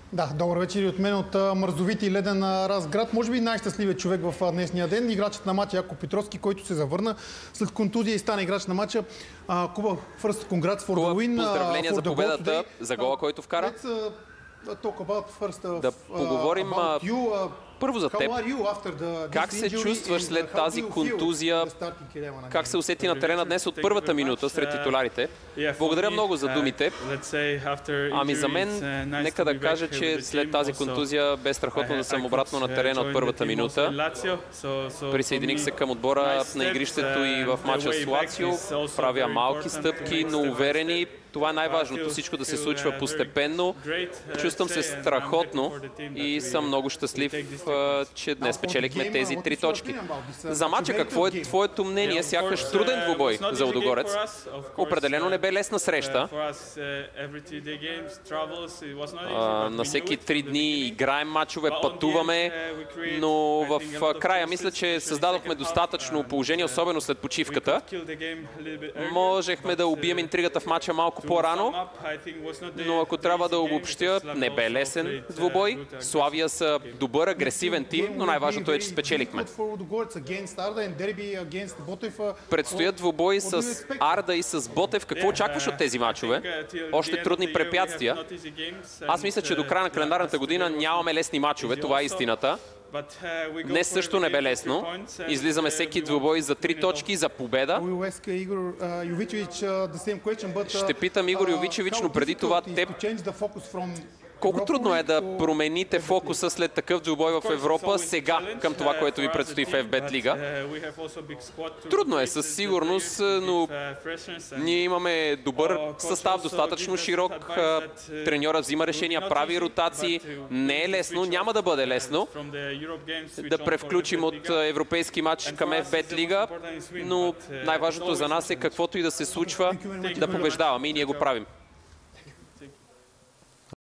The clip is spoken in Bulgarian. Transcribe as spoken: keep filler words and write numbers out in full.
Да, добър вечер и от мен от мързовити и леден Разград. Може би най-щастливият човек в днешния ден. Играчът на матча Яко Петровски, който се завърна след контузия и стана играч на матча. Куба, first congrats for the win. Поздравления за победата, за гола, който вкара. Да поговорим първо за теб. Как се чувстваш след тази контузия? Как се усети на терена днес от първата минута сред титулярите? Благодаря много за думите. Ами за мен, нека да кажа, че след тази контузия бе страхотно да съм обратно на терена от първата минута. Присъединих се към отбора на игрището и в мача с Лацио. Правя малки стъпки, но уверени. Това е най-важното, всичко да се случва постепенно. Чувствам се страхотно и съм много щастлив, че днес печелихме тези три точки. За мача, какво е твоето мнение? Сякаш труден двубой за Лудогорец. Определено не бе лесна среща. На всеки три дни играем мачове, пътуваме, но в края мисля, че създадохме достатъчно положение, особено след почивката. Можехме да убием интригата в мача малко по-рано, но ако трябва да обобщя, не бе лесен двубой. Славия са добър, агресивен тим, но най-важното е, че спечелихме. Предстоят двубои с Арда и с Ботев. Какво очакваш от тези мачове? Още трудни препятствия. Аз мисля, че до края на календарната година нямаме лесни мачове. Това е истината. Днес също не бе лесно. Излизаме всеки двубой за три точки, за победа. Ще питам Игор Йовичевич, но преди това теб. Колко трудно е да промените фокуса след такъв двубой в Европа сега към това, което ви предстои в Еф Бет Лига? Трудно е със сигурност, но ние имаме добър състав, достатъчно широк. Треньорът взима решения, прави ротации. Не е лесно, няма да бъде лесно да превключим от европейски матч към Еф Бет Лига, но най-важното за нас е каквото и да се случва, да побеждаваме и ние го правим.